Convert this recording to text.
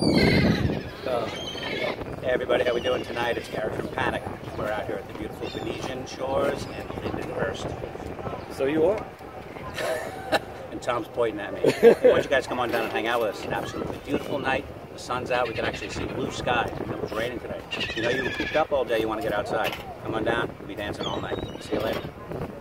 Hey everybody, how we doing tonight? It's Garrett from Panic. We're out here at the beautiful Venetian shores and Lindenhurst. So you are? And Tom's pointing at me. Why don't you guys come on down and hang out with us? It's an absolutely beautiful night. The sun's out. We can actually see blue skies. And it was raining today. You know, you were cooped up all day. You want to get outside. Come on down. We'll be dancing all night. See you later.